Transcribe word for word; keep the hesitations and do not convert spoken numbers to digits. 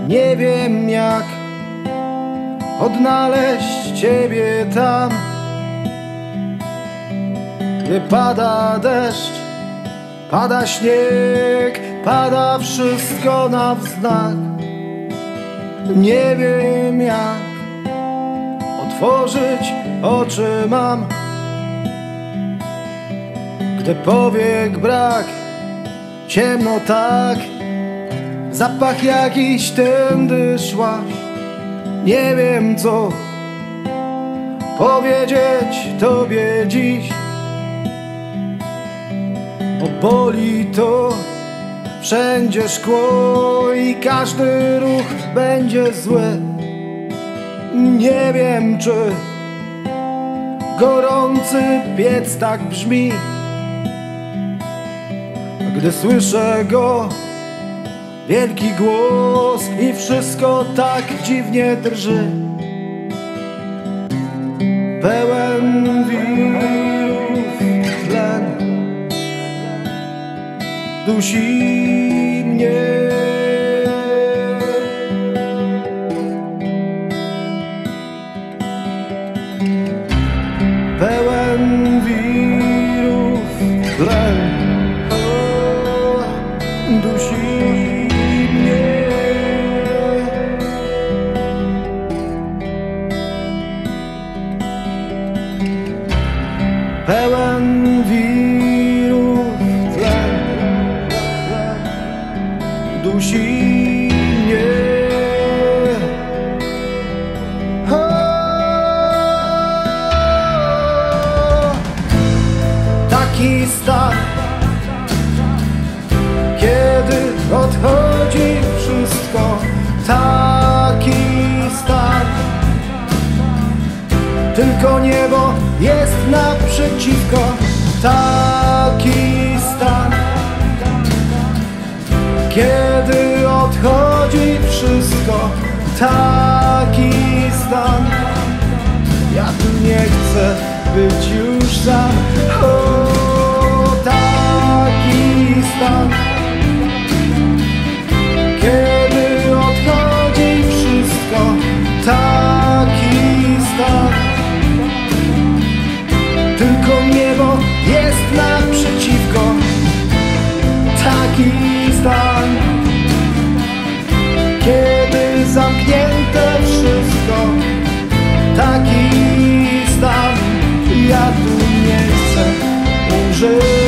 Nie wiem jak odnaleźć Ciebie tam, gdy pada deszcz, pada śnieg, pada wszystko na wznak. Nie wiem jak otworzyć oczy mam, gdy powiek brak, ciemno tak, zapach jakiś tędy szłaś. Nie wiem co powiedzieć Tobie dziś, bo boli to wszędzie szkło i każdy ruch będzie zły. Nie wiem czy gorący piec tak brzmi, gdy słyszę go wielki głos i wszystko tak dziwnie drży. Pełen wirów tlen dusi mnie. Pełen wirów tlen dusi mnie. Pełen wirów tlen dusi mnie. Taki stan, kiedy odchodzi wszystko. Taki stan, tylko niebo jest naprzeciwko. Taki stan, kiedy odchodzi wszystko. Taki stan, ja tu nie chcę być już sam. O, taki stan, kiedy odchodzi wszystko. Taki stan, tylko niebo jest naprzeciwko. Taki stan, kiedy zamknięte wszystko. Taki stan, ja tu nie chcę umrzeć.